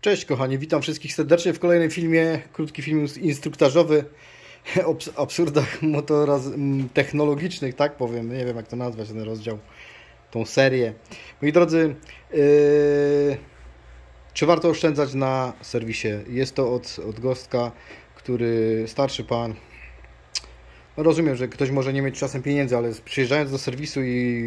Cześć kochani, witam wszystkich serdecznie w kolejnym filmie, krótki film instruktażowy o absurdach technologicznych, tak powiem, nie wiem jak to nazwać ten rozdział, tą serię. Moi drodzy, czy warto oszczędzać na serwisie? Jest to od Gostka, który starszy pan. No rozumiem, że ktoś może nie mieć czasem pieniędzy, ale przyjeżdżając do serwisu i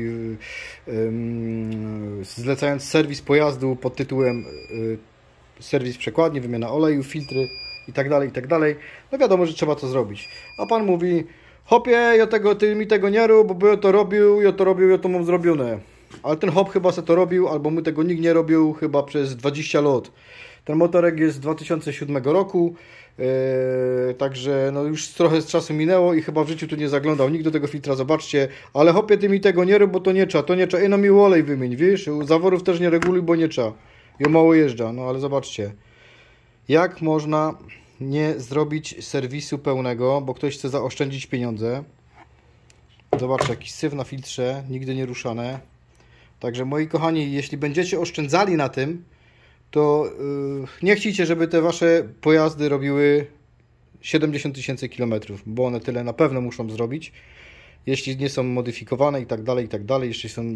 zlecając serwis pojazdu pod tytułem serwis przekładni, wymiana oleju, filtry i tak dalej, no wiadomo, że trzeba to zrobić. A pan mówi: hopie, ty mi tego nie rób, bo ja to robił, ja to mam zrobione. Ale ten hop chyba se to robił, albo my tego nikt nie robił chyba przez 20 lat. Ten motorek jest z 2007 roku, także no już trochę z czasu minęło i chyba w życiu tu nie zaglądał nikt do tego filtra, zobaczcie. Ale hopie, ty mi tego nie rób, bo to nie trzeba. I no mi olej wymień, wiesz, zaworów też nie reguluj, bo nie trzeba. I mało jeżdża, no ale zobaczcie. Jak można nie zrobić serwisu pełnego, bo ktoś chce zaoszczędzić pieniądze. Zobaczcie, jakiś syf na filtrze, nigdy nie ruszane. Także moi kochani, jeśli będziecie oszczędzali na tym, to nie chcicie, żeby te wasze pojazdy robiły 70 tysięcy kilometrów, bo one tyle na pewno muszą zrobić, jeśli nie są modyfikowane i tak dalej, jeśli są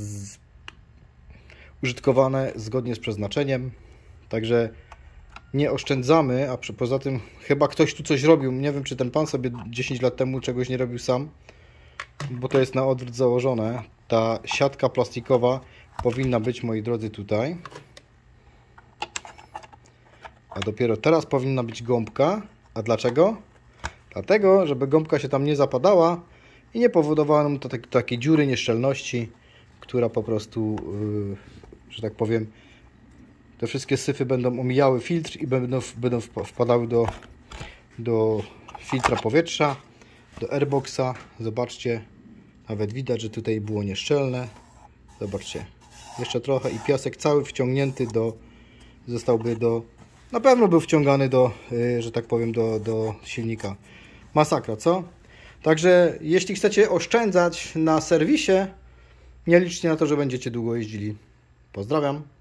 użytkowane zgodnie z przeznaczeniem. Także nie oszczędzamy, a poza tym chyba ktoś tu coś robił. Nie wiem, czy ten pan sobie 10 lat temu czegoś nie robił sam, bo to jest na odwrót założone. Ta siatka plastikowa powinna być, moi drodzy, tutaj. A dopiero teraz powinna być gąbka. A dlaczego? Dlatego, żeby gąbka się tam nie zapadała i nie powodowała nam to takiej dziury, nieszczelności, która po prostu, że tak powiem, te wszystkie syfy będą omijały filtr i będą wpadały do filtra powietrza, do airboxa. Zobaczcie, nawet widać, że tutaj było nieszczelne. Zobaczcie, jeszcze trochę i piasek cały wciągnięty na pewno był wciągany że tak powiem, do silnika. Masakra, co? Także jeśli chcecie oszczędzać na serwisie, nie liczcie na to, że będziecie długo jeździli. Pozdrawiam.